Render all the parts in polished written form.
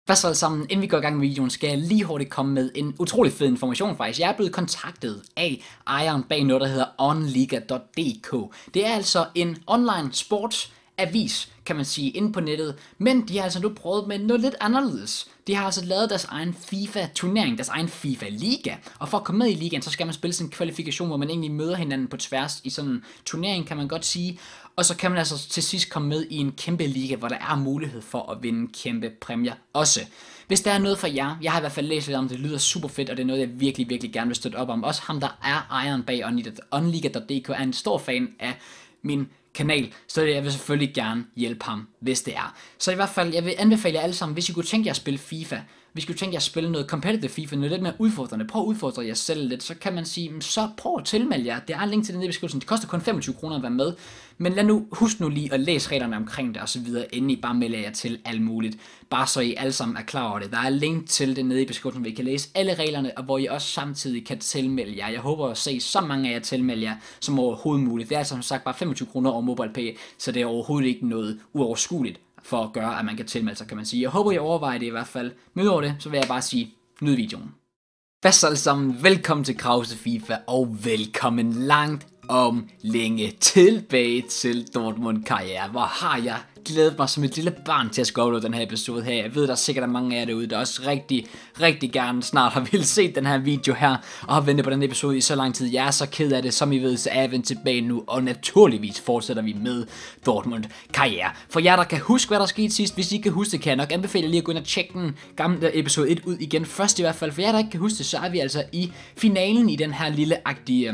Hvad så alle sammen, inden vi går i gang med videoen, skal jeg lige hurtigt komme med en utrolig fed information faktisk. Jeg er blevet kontaktet af ejeren bag noget, der hedder onliga.dk. Det er altså en online sportsavis, kan man sige, inde på nettet. Men de har altså nu prøvet med noget lidt anderledes. De har altså lavet deres egen FIFA-turnering, deres egen FIFA-liga. Og for at komme med i ligaen, så skal man spille sådan en kvalifikation, hvor man egentlig møder hinanden på tværs i sådan en turnering, kan man godt sige. Og så kan man altså til sidst komme med i en kæmpe liga, hvor der er mulighed for at vinde kæmpe præmier også. Hvis der er noget for jer, jeg har i hvert fald læst lidt om det, lyder super fedt, og det er noget, jeg virkelig gerne vil støtte op om. Også ham, der er ejeren bag onliga.dk, er en stor fan af min kanal, så jeg vil selvfølgelig gerne hjælpe ham, hvis det er. Så i hvert fald, jeg vil anbefale jer alle sammen, hvis I kunne tænke jer at spille FIFA, hvis I kunne tænke jer at spille noget competitive FIFA, noget lidt mere udfordrende, prøv at udfordre jer selv lidt, så kan man sige, så prøv at tilmelde jer. Det er en link til den i beskrivelsen, det koster kun 25 kroner at være med, men husk nu lige at læse reglerne omkring det og så videre, inden I bare melder jer til alt muligt, bare så I alle sammen er klar over det. Der er link til det nede i beskrivelsen, hvor I kan læse alle reglerne, og hvor I også samtidig kan tilmelde jer. Jeg håber at se så mange af jer tilmelde jer som overhovedet muligt. Det er altså som sagt bare 25 kroner over MobilePay, så det er overhovedet ikke noget uoverskueligt for at gøre, at man kan tilmelde sig, kan man sige. Jeg håber, I overvejer det i hvert fald. Men udover det, så vil jeg bare sige, nyd videoen. Hvad så alle sammen? Velkommen til Krause FIFA, og velkommen langt om længe tilbage til Dortmund karriere. Hvor har jeg glædet mig som et lille barn til at skulle uploade den her episode her. Jeg ved, der er sikkert mange af jer derude, der også rigtig gerne snart har ville se den her video her, og har ventet på den episode i så lang tid. Jeg er så ked af det, som I ved, så er jeg vendt tilbage nu, og naturligvis fortsætter vi med Dortmund karriere. For jer, der kan huske, hvad der skete sidst, hvis I ikke kan huske det, kan jeg nok anbefale lige at gå ind og tjekke den gamle episode 1 ud igen først i hvert fald. For jer, der ikke kan huske det, så er vi altså i finalen i den her lille-agtige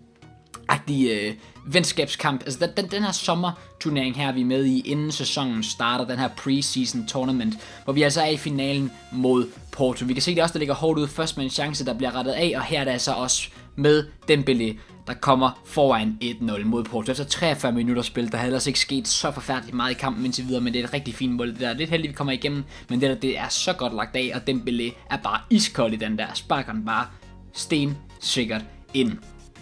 venskabskamp. Altså den her sommerturnering her er vi med i, inden sæsonen starter, den her preseason tournament, hvor vi altså er i finalen mod Porto. Vi kan se det også, der ligger hårdt ud først med en chance, der bliver rettet af, og her er det altså også med Dembélé, der kommer foran 1-0 mod Porto. Efter 43 minutter spil, der havde ellers ikke sket så forfærdeligt meget i kampen indtil videre, men det er et rigtig fint mål. Det er lidt heldigt, vi kommer igennem, men det er så godt lagt af, og Dembélé er bare iskold i den der, sparker den bare stensikkert ind.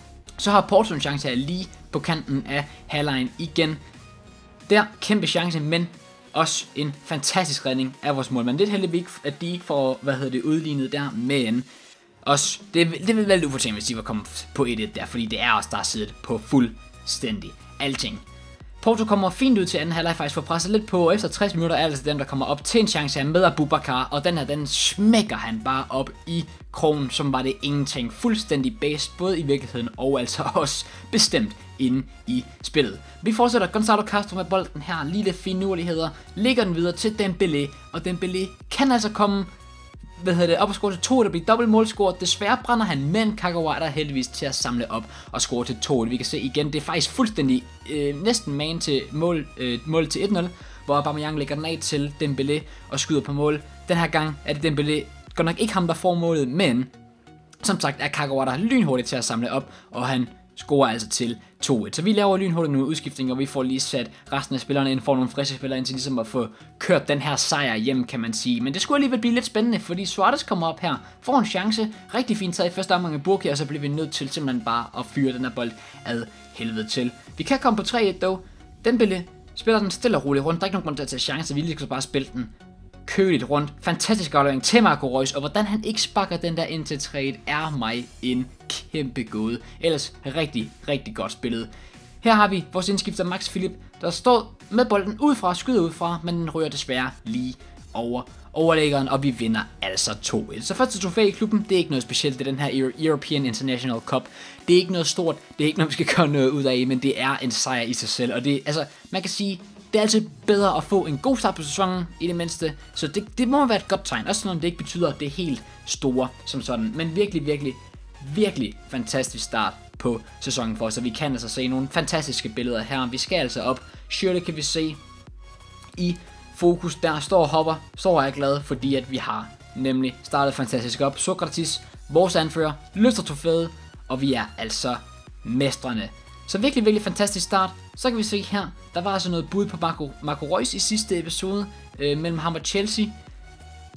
Så har Porto en chance her lige på kanten af halvlejen igen. Der, kæmpe chance, men også en fantastisk redning af vores målmand. Lidt heldigt ikke, at de får, udlignet der, men også, det vil være lidt ufortjent, hvis de var kommet på 1-1 der, fordi det er også der siddet på fuldstændig alting. Porto kommer fint ud til anden halvleg, faktisk får presset lidt på, efter 60 minutter er altså dem, der kommer op til en chance her med Aboubakar, og den smækker han bare op i krogen, som var det ingenting, fuldstændig based, både i virkeligheden og altså også bestemt inde i spillet. Vi fortsætter Gonzalo Castro med bolden her, lige lidt finurligheder, lægger den videre til Dembélé, og Dembélé kan altså komme op og score til 2, der bliver dobbelt målscore. Desværre brænder han, men Kagawa er heldigvis til at samle op og score til 2. Vi kan se igen, det er faktisk fuldstændig næsten man til mål til 1-0, hvor Aubameyang lægger den af til Dembélé og skyder på mål. Den her gang er det Dembélé, godt nok ikke ham, der får målet, men som sagt er Kagawa der lynhurtigt til at samle op, og han scorer altså til 2-1. Så vi laver lynhurtigt nogle udskiftninger, og vi får lige sat resten af spillerne ind, får nogle friske spillere ind til ligesom at få kørt den her sejr hjem, kan man sige. Men det skulle alligevel blive lidt spændende, fordi Suarez kommer op her, får en chance, rigtig fint taget i første omgang af Burki, og så bliver vi nødt til simpelthen bare at fyre den her bold ad helvede til. Vi kan komme på 3-1 dog. Dembélé spiller den stille og roligt rundt, der er ikke nogen grund til at tage chance, vi lige skal bare spille den køligt rundt. Fantastisk aflevering til Marco Reus, og hvordan han ikke sparker den der ind til 3-1 er mig en kæmpe gåde. Ellers rigtig godt spillet. Her har vi vores indskifter Max Philipp, der står med bolden udefra, skyder udefra, men den rører desværre lige over overlæggeren, og vi vinder altså 2-1. Så første trofæ i klubben, det er ikke noget specielt, det er den her European International Cup. Det er ikke noget stort, det er ikke noget, vi skal gøre noget ud af, men det er en sejr i sig selv, og det, altså, man kan sige, det er altid bedre at få en god start på sæsonen, i det mindste, så det må være et godt tegn, også selvom det ikke betyder, at det er helt store som sådan, men virkelig fantastisk start på sæsonen for os, så vi kan altså se nogle fantastiske billeder her. Vi skal altså op, Shirley kan vi se i fokus, der står og hopper, så er jeg glad, fordi at vi har nemlig startet fantastisk op. Sokratis, vores anfører, løfter trofæet, og vi er altså mestrene. Så virkelig fantastisk start. Så kan vi se her, der var altså noget bud på Marco Reus i sidste episode mellem ham og Chelsea.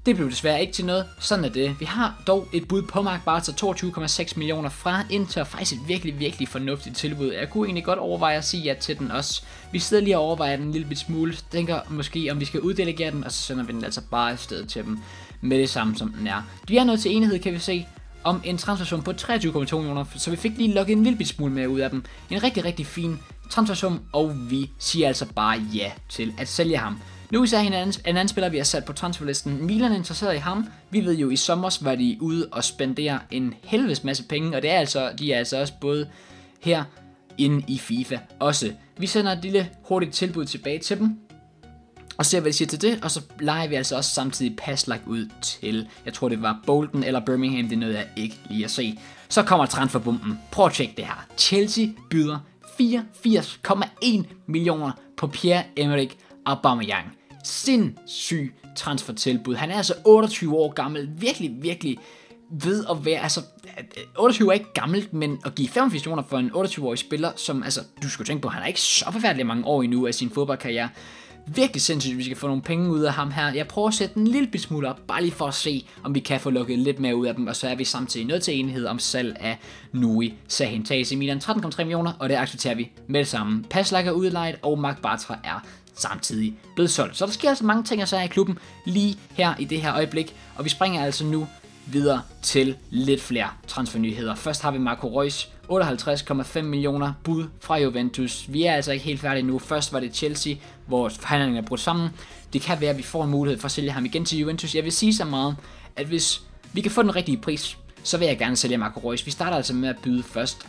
Det blev desværre ikke til noget. Sådan er det. Vi har dog et bud på Marc Bartra, 22,6 millioner fra Inter. Faktisk et virkelig, virkelig fornuftigt tilbud. Jeg kunne egentlig godt overveje at sige ja til den også. Vi sidder lige og overvejer den en lille smule. Tænker måske, om vi skal uddelegere den, og så sender vi den altså bare afsted til dem med det samme, som den er. Vi er nået til enighed, kan vi se, om en transfersum på 23,2 millioner, så vi fik lige lukket en lille smule mere ud af dem. En rigtig, rigtig fin transfersum, og vi siger altså bare ja til at sælge ham. Nu er en anden spiller, vi har sat på transferlisten. Milan er interesseret i ham. Vi ved jo, i sommer var de ude og spendere en helvedes masse penge, og de er altså også både her inde i FIFA også. Vi sender et lille hurtigt tilbud tilbage til dem, og ser, hvad de siger til det, og så leger vi altså også samtidig Passlack ud til, jeg tror det var Bolton eller Birmingham, det er noget jeg ikke lige at se. Så kommer transferbomben. Prøv at tjekke det her. Chelsea byder 84,1 millioner på Pierre-Emerick Aubameyang. Sindssyg transfertilbud. Han er altså 28 år gammel. Virkelig, virkelig ved at være, altså 28 er ikke gammelt, men at give 85 millioner for en 28-årig spiller, som altså, du skulle tænke på, han er ikke så forfærdelig mange år endnu af sin fodboldkarriere. Virkelig sindssygt, at vi skal få nogle penge ud af ham her. Jeg prøver at sætte en lille smule op, bare lige for at se, om vi kan få lukket lidt mere ud af dem, og så er vi samtidig nødt til enighed om salg af Nuri Sahin. Tages i Milan 13,3 millioner, og det accepterer vi med det samme. Passlack er udlejet, og Marc Bartra er samtidig blevet solgt. Så der sker altså mange ting at sige i klubben lige her i det her øjeblik, og vi springer altså nu videre til lidt flere transfernyheder. Først har vi Marco Reus, 58,5 millioner bud fra Juventus. Vi er altså ikke helt færdige nu. Først var det Chelsea, hvor forhandlingen er brudt sammen. Det kan være, at vi får en mulighed for at sælge ham igen til Juventus. Jeg vil sige så meget, at hvis vi kan få den rigtige pris, så vil jeg gerne sælge Marco Reus. Vi starter altså med at byde først.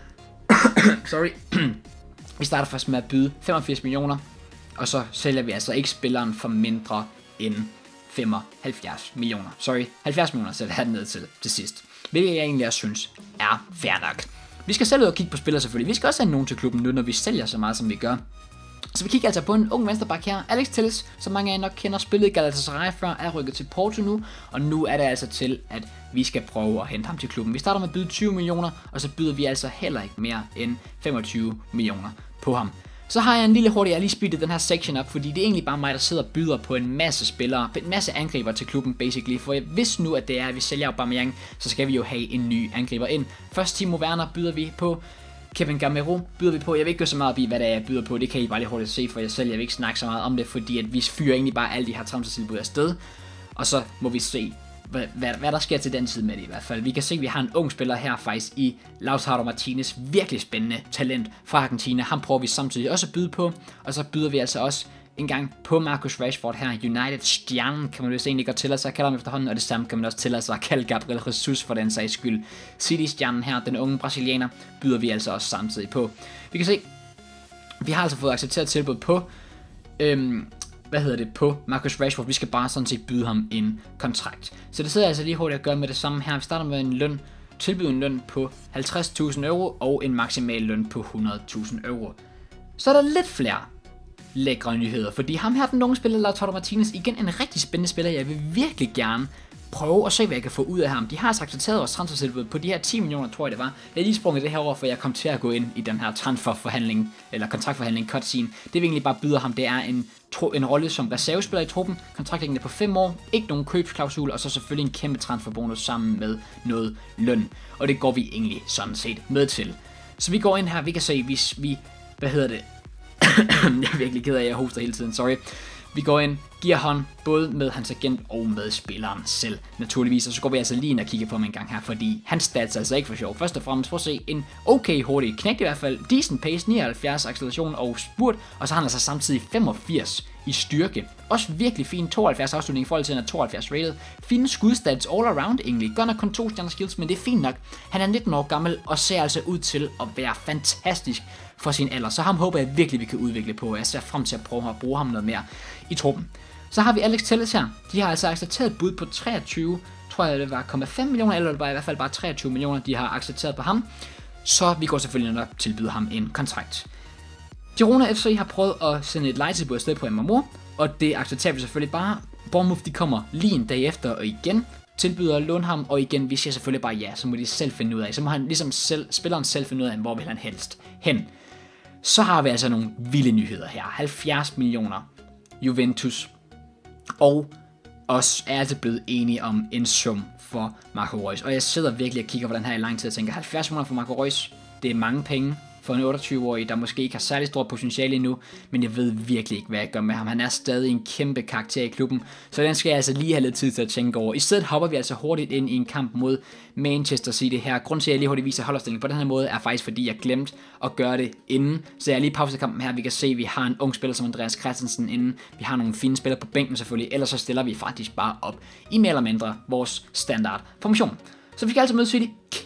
Vi starter først med at byde 85 millioner, og så sælger vi altså ikke spilleren for mindre end 75 millioner. 70 millioner sætter han ned til sidst. Hvilket jeg egentlig også synes er fair nok. Vi skal selv ud og kigge på spillere selvfølgelig. Vi skal også have nogen til klubben nu, når vi sælger så meget, som vi gør. Så vi kigger altså på en ung venstreback her. Alex Telles, som mange af jer nok kender, spillede Galatasaray før, er rykket til Porto nu. Og nu er det altså til, at vi skal prøve at hente ham til klubben. Vi starter med at byde 20 millioner, og så byder vi altså heller ikke mere end 25 millioner på ham. Så har jeg en lille hurtig, jeg har lige speedet den her section op, fordi det er egentlig bare mig, der sidder og byder på en masse spillere, en masse angriber til klubben, basically. For hvis nu, at det er, at vi sælger Aubameyang, så skal vi jo have en ny angriber ind. Først Timo Werner byder vi på, Kevin Gamero byder vi på. Jeg vil ikke gå så meget op i, hvad det er, jeg byder på. Det kan I bare lige hurtigt se for jer selv. Jeg vil ikke snakke så meget om det, fordi at vi fyrer egentlig bare alle de her transfertilbud afsted. Og så må vi se, hvad der sker til den tid med det i hvert fald. Vi kan se, at vi har en ung spiller her faktisk i Lautaro Martinez. Virkelig spændende talent fra Argentina. Ham prøver vi samtidig også at byde på. Og så byder vi altså også en gang på Marcus Rashford her. United-stjernen kan man jo egentlig godt tillade sig at kalde ham efterhånden. Og det samme kan man også tillade sig at kalde Gabriel Jesus for den sags skyld. City-stjernen her, den unge brasilianer, byder vi altså også samtidig på. Vi kan se, vi har altså fået accepteret tilbud på på Marcus Rashford. Vi skal bare sådan set byde ham en kontrakt. Så det sidder jeg altså lige hurtigt at gøre med det samme her. Vi starter med en løn, tilbyde en løn på 50.000 euro og en maksimal løn på 100.000 euro. Så er der lidt flere lækre nyheder, fordi ham her, den unge spiller, Lautaro Martinez, igen en rigtig spændende spiller. Jeg vil virkelig gerne prøve at se, hvad jeg kan få ud af ham. De har altså accepteret vores transfertilbud på de her 10 millioner, tror jeg det var. Jeg har lige sprunget det her over, for jeg kom til at gå ind i den her transferforhandling, eller kontraktforhandling, cutscene. Det vi egentlig bare byder ham, det er en rolle som reservespiller i truppen. Kontraktlængden er på 5 år, ikke nogen købsklausul, og så selvfølgelig en kæmpe transferbonus sammen med noget løn. Og det går vi egentlig sådan set med til. Så vi går ind her, vi kan se, hvis vi, jeg er virkelig ked af, at jeg hoster hele tiden, sorry. Vi går ind, giver hånd både med hans agent og med spilleren selv, naturligvis. Og så går vi altså lige ind og kigger på ham en gang her, fordi han stats altså ikke for sjov. Først og fremmest, prøv at se en okay hurtig knægt i hvert fald. Decent pace, 79 acceleration og spurt. Og så har han altså samtidig 85 i styrke. Også virkelig fin 72 afslutning i forhold til, at han er 72 rated. Fine skudstats all around egentlig. Godt nok kun 2 stjerner skills, men det er fint nok. Han er 19 år gammel og ser altså ud til at være fantastisk for sin alder. Så ham håber jeg virkelig, vi kan udvikle på. Jeg ser frem til at prøve at bruge ham noget mere i truppen. Så har vi Alex Telles her. De har altså accepteret et bud på 23, tror jeg det var 0,5 millioner, eller det var i hvert fald bare 23 millioner, de har accepteret på ham. Så vi går selvfølgelig nok tilbyde ham en kontrakt. Girona FC har prøvet at sende et lejetilbud afsted på MMO, og det accepterer vi selvfølgelig bare. Bournemouth, de kommer lige en dag efter og igen tilbyder at låne ham, og igen, vi siger selvfølgelig bare ja, så må de selv finde ud af. Så må han ligesom spilleren selv finde ud af, hvor vil han helst hen. Så har vi altså nogle vilde nyheder her. 70 millioner Juventus. Og også er altså blevet enige om en sum for Marco Reus. Og jeg sidder virkelig og kigger på den her i lang tid og tænker, 70 millioner for Marco Reus, det er mange penge for en 28-årig, der måske ikke har særlig stort potentiale endnu, men jeg ved virkelig ikke, hvad jeg gør med ham. Han er stadig en kæmpe karakter i klubben, så den skal jeg altså lige have lidt tid til at tænke over. I stedet hopper vi altså hurtigt ind i en kamp mod Manchester City her. Grunden til, at jeg lige hurtigt viser holdopstillingen på den her måde, er faktisk fordi, jeg glemte at gøre det inden. Så jeg lige pauser kampen her. Vi kan se, at vi har en ung spiller som Andreas Christensen inden. Vi har nogle fine spillere på bænken selvfølgelig, ellers så stiller vi faktisk bare op i mere eller mindre vores standard formation. Så vi skal altså møde City.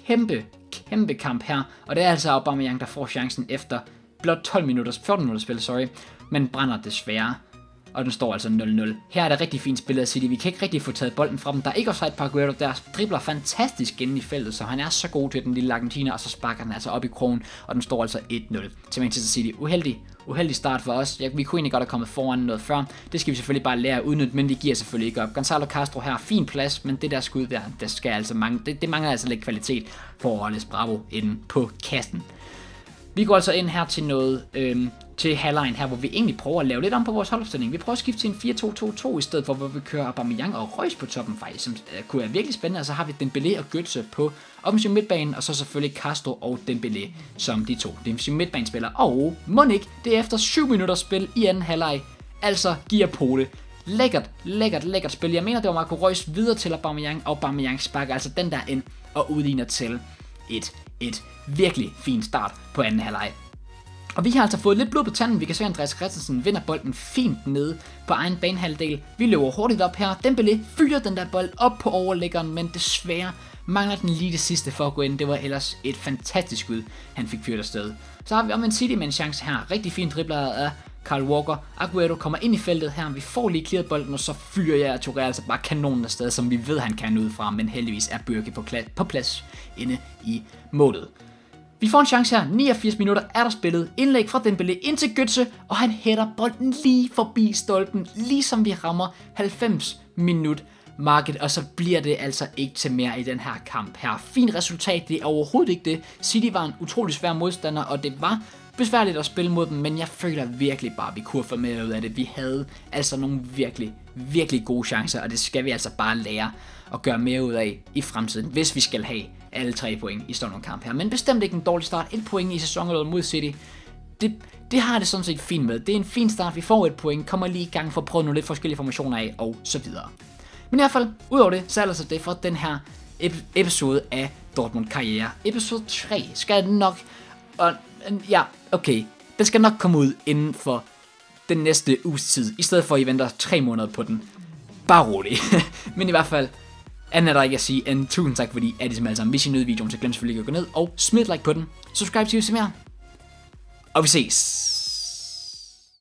Kæmpe kamp her, og det er altså Aubameyang, der får chancen efter blot 14 minutter spil, men brænder desværre, og den står altså 0-0. Her er det rigtig fint spillet af City, vi kan ikke rigtig få taget bolden fra dem, der er ikke offside på Aguero, der dribler fantastisk inde i feltet, så han er så god til den lille argentiner, og så sparker den altså op i krogen, og den står altså 1-0 til Manchester City. Uheldig start for os. Vi kunne egentlig godt have kommet foran noget før. Det skal vi selvfølgelig bare lære at udnytte, men det giver selvfølgelig ikke op. Gonzalo Castro her, fin plads, men det der skud der, skal altså det mangler altså lidt kvalitet for Rolles Bravo inde på kassen. Vi går altså ind her til noget, til halvlejen her, hvor vi egentlig prøver at lave lidt om på vores holdopstilling. Vi prøver at skifte til en 4-2-2-2 i stedet for, hvor vi kører Aubameyang og Reus på toppen faktisk, som kunne være virkelig spændende. Og så har vi Dembélé og Götze på offensiv midtbanen, og så selvfølgelig Castro og Dembélé som de to defensive midtbanespillere. Og Monik, det er efter 7 minutter spil i anden halvleg, altså giver Pole. Lækkert spil. Jeg mener, det var Marco Reus videre til Aubameyang, og Aubameyang sparker altså den der ind og udligner til et virkelig fint start på anden halvleg. Og vi har altså fået lidt blod på tanden. Vi kan se, at Andreas Christensen vinder bolden fint nede på egen banehalvdel. Vi løber hurtigt op her. Dembélé fyrer den der bold op på overliggeren, men desværre mangler den lige det sidste for at gå ind. Det var ellers et fantastisk skud, han fik fyret afsted. Så har vi om en City med en chance her. Rigtig fint dribler af Kyle Walker. Aguero kommer ind i feltet her. Vi får lige clearet bolden, og så fyrer jeg Touré altså bare kanonen afsted, som vi ved, han kan udefra. Men heldigvis er Bürki på plads inde i målet. Vi får en chance her. 89 minutter er der spillet. Indlæg fra Dembélé ind til Götze, og han hætter bolden lige forbi stolpen, ligesom vi rammer 90 minut market, og så bliver det altså ikke til mere i den her kamp her. Fint resultat, det er overhovedet ikke det. City var en utrolig svær modstander, og det var besværligt at spille mod dem, men jeg føler virkelig bare, at vi kunne få mere ud af det. Vi havde altså nogle virkelig gode chancer, og det skal vi altså bare lære at gøre mere ud af i fremtiden, hvis vi skal have alle 3 point i sådan en kamp her. Men bestemt ikke en dårlig start. 1 point i sæsonen mod City. Det har det sådan set fint med. Det er en fin start. Vi får 1 point, kommer lige i gang for at prøve nogle lidt forskellige formationer af, og så videre. Men i hvert fald, udover det, så er altså det for den her episode af Dortmund Karriere. Episode 3 skal nok, og ja, okay, den skal nok komme ud inden for den næste uges tid, i stedet for at I venter 3 måneder på den. Bare rolig. Men i hvert fald, andet er der ikke at sige end tusind tak, fordi I alle sammen. Hvis I nød videoen, så glem selvfølgelig ikke at gå ned og smid et like på den. Subscribe til at se mere. Og vi ses.